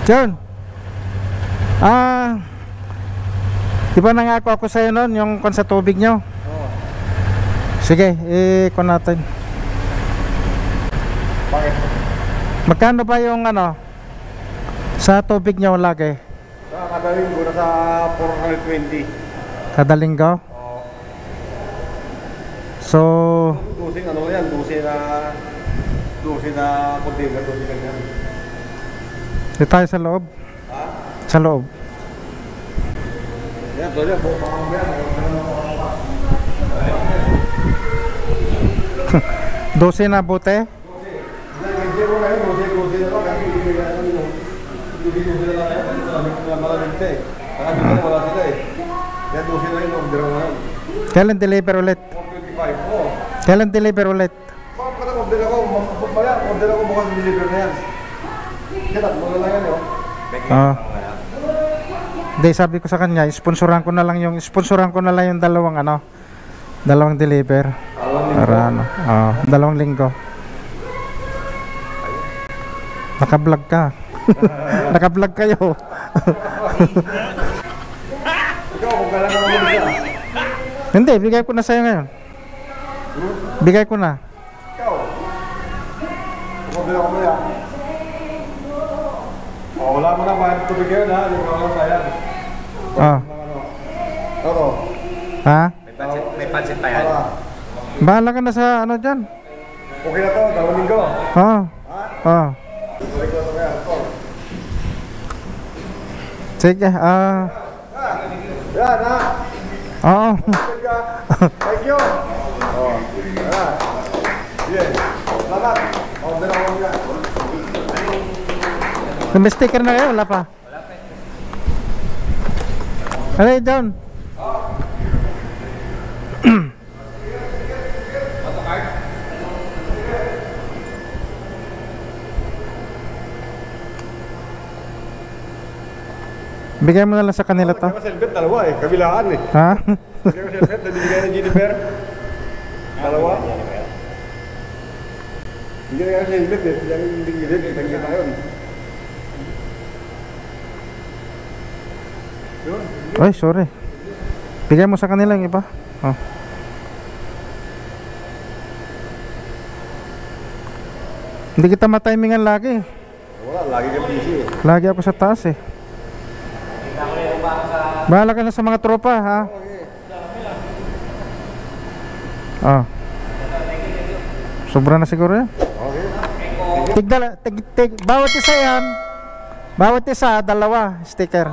John, di ba nangako ako sa'yo nun yung kon sa tubig nyo? Oo. Sige, ikon natin. Bakit? Magkano ba yung ano sa tubig nyo lagi? Kada linggo na sa 420. Kada linggo? Oo. So, Dosing ano yan, dosing na container, dosing ganyan. di tayo sa loob? Ha? Sa loob. Yan, doon yan, buong mga yan. 12 na bote? Hindi mo na yun, dosing na lang. Kasi hindi na lang yun. Dosing na lang yan. Malamig na eh. Saka dito wala sila eh. Yan, dosing na yun, order mo na yun. Kailan deliver ulit? 425, oo. Kailan deliver ulit? Bakit pa order ako? Order ako bukas deliver na yan. Kaya tatlo na lang yan yun. Hindi, sabi ko sa kanya, sponsoran ko na lang yung dalawang ano, dalawang deliver. Para ano, dalawang linggo. Naka-vlog ka. Naka-vlog kayo. Ikaw, kung kailan ka naman siya. Hindi, bigay ko na sa'yo ngayon. Bigay ko na. Ikaw. Order ako na yan. Wala mo na bayad tubig yun ha, hindi mo lang bayad. Ano? Ha? May budget pa yan. Bahala ka na sa ano dyan. Okay na to, 2 linggo. Ha? Sige, Yan ha. oo. Thank you. Yan. Yeah. Salamat. Order ako nga. May sticker na kayo? Wala pa? Wala pa. Ano yun, John? Bigay mo na lang sa kanila to. Bigyan ko helmet, dalawa eh. Kabilaan eh. Ha? Bigyan ko helmet, nabibigay ng Jennifer. Dalawa. Hindi na kasi helmet eh. Hindi gilid, hindi tayo. Ay, sorry. Bigay mo sa kanila yung iba. Hindi kita matimingan lagi. Wala, lagi ka busy eh. Lagi ako sa taas eh. Bahala ka na sa mga tropa, ha? Sobra na siguro yan. Okay. Bawat isa yan. Bawat isa, dalawa sticker.